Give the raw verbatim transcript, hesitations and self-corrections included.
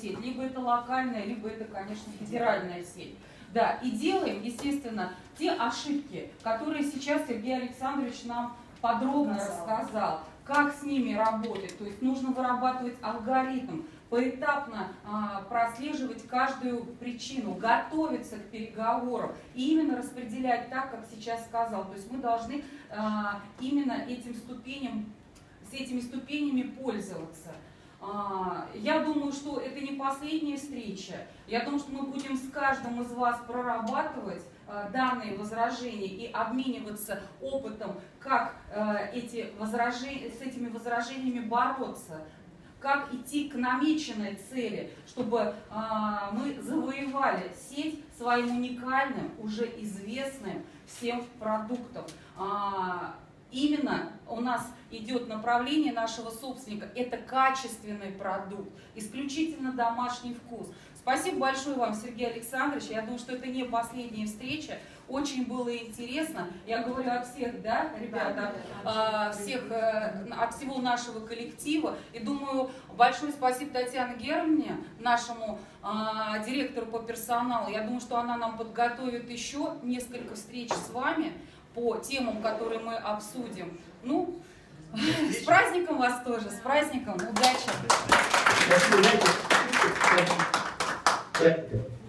сеть, либо это локальная, либо это, конечно, федеральная сеть. Да, и делаем, естественно, те ошибки, которые сейчас Сергей Александрович нам подробно рассказал, как с ними работать. То есть нужно вырабатывать алгоритм, поэтапно а, прослеживать каждую причину, готовиться к переговорам и именно распределять так, как сейчас сказал. То есть мы должны а, именно этим ступеням, с этими ступенями пользоваться. А, я думаю, что это не последняя встреча. Я думаю, что мы будем с каждым из вас прорабатывать а, данные возражения и обмениваться опытом, как а, эти возражения, с этими возражениями бороться, как идти к намеченной цели, чтобы а, мы завоевали сеть своим уникальным, уже известным всем продуктом. А, именно у нас идет направление нашего собственника, это качественный продукт, исключительно домашний вкус. Спасибо большое вам, Сергей Александрович. Я думаю, что это не последняя встреча. Очень было интересно. Я говорю от всех, да, ребята, да, всех, от всего нашего коллектива. И думаю, большое спасибо Татьяне Германе, нашему а, директору по персоналу. Я думаю, что она нам подготовит еще несколько встреч с вами по темам, которые мы обсудим. Ну, с праздником вас тоже, с праздником, удачи! Спасибо.